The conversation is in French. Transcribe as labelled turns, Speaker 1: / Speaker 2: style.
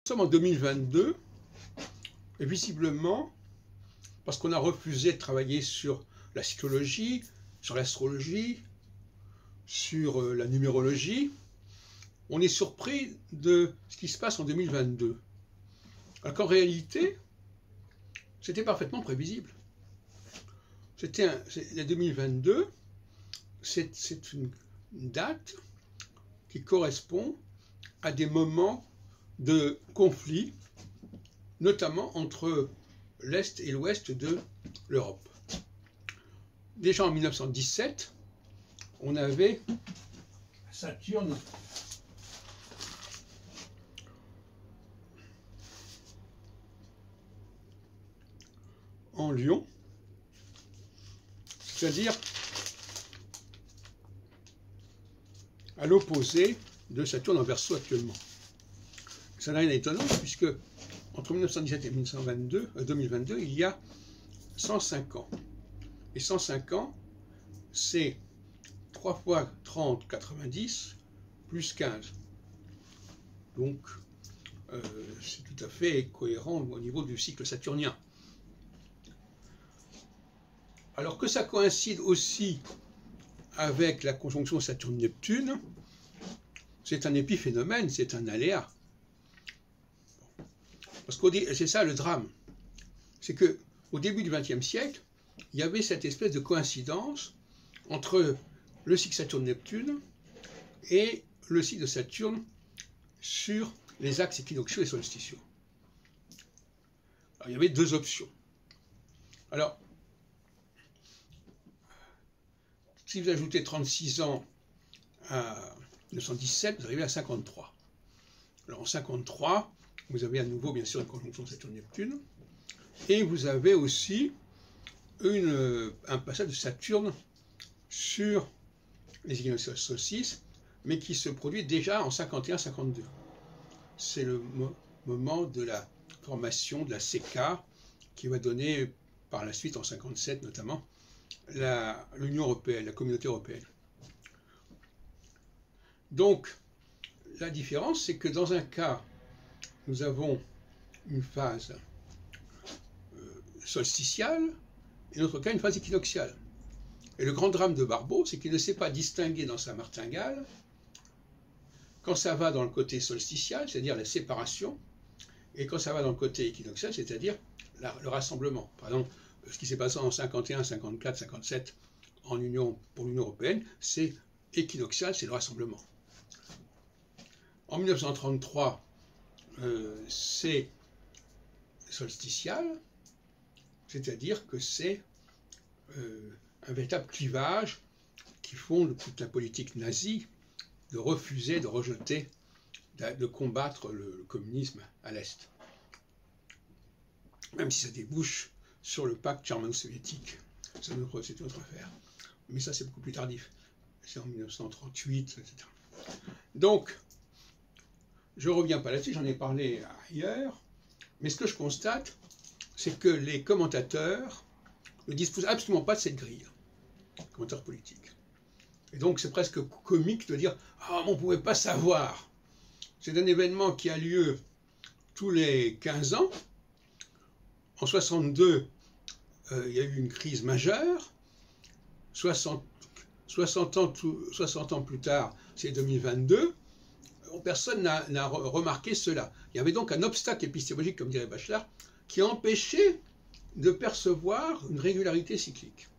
Speaker 1: sommes en 2022, et visiblement, parce qu'on a refusé de travailler sur la cyclologie, sur l'astrologie, sur la numérologie, on est surpris de ce qui se passe en 2022. Alors qu'en réalité, c'était parfaitement prévisible. La 2022, c'est une date qui correspond à des moments de conflit, notamment entre l'Est et l'Ouest de l'Europe. Déjà en 1917, on avait Saturne en Lion, c'est-à-dire à l'opposé de Saturne en Verseau actuellement. Ça n'a rien d'étonnant puisque entre 1917 et 2022, il y a 105 ans. Et 105 ans, c'est 3 fois 30, 90, plus 15. Donc, c'est tout à fait cohérent au niveau du cycle saturnien. Alors que ça coïncide aussi avec la conjonction Saturne-Neptune, c'est un épiphénomène, c'est un aléa. Parce que c'est ça le drame. C'est qu'au début du XXe siècle, il y avait cette espèce de coïncidence entre le cycle Saturne-Neptune et le cycle de Saturne sur les axes équinoxiaux et solsticiaux. Alors, il y avait deux options. Alors, si vous ajoutez 36 ans à 1917, vous arrivez à 53. Alors en 53, vous avez à nouveau, bien sûr, une conjonction Saturne-Neptune, et vous avez aussi un passage de Saturne sur les équinoxes et solstices, mais qui se produit déjà en 51-52. C'est le moment de la formation de la CK, qui va donner par la suite, en 57 notamment, l'Union européenne, la communauté européenne. Donc, la différence, c'est que dans un cas, nous avons une phase solsticiale, et dans l'autre cas, une phase équinoxiale. Et le grand drame de Barbault, c'est qu'il ne sait pas distinguer dans sa martingale quand ça va dans le côté solsticial, c'est-à-dire la séparation, et quand ça va dans le côté équinoxial, c'est-à-dire le rassemblement. Par exemple, ce qui s'est passé en 51, 54, 57 pour l'Union européenne, c'est équinoxial, c'est le rassemblement. En 1933, c'est solsticial, c'est-à-dire que c'est un véritable clivage qui fonde toute la politique nazie de refuser, de rejeter, de combattre le communisme à l'Est. Même si ça débouche sur le pacte germano-soviétique. C'est une autre affaire. Mais ça, c'est beaucoup plus tardif. C'est en 1938, etc. Donc, je ne reviens pas là-dessus, j'en ai parlé ailleurs, mais ce que je constate, c'est que les commentateurs ne disposent absolument pas de cette grille, les commentateurs politiques. Et donc, c'est presque comique de dire « Ah, on ne pouvait pas savoir ». C'est un événement qui a lieu tous les 15 ans. En 62, il y a eu une crise majeure. 60 ans plus tard, c'est 2022. Personne n'a remarqué cela. Il y avait donc un obstacle épistémologique, comme dirait Bachelard, qui empêchait de percevoir une régularité cyclique.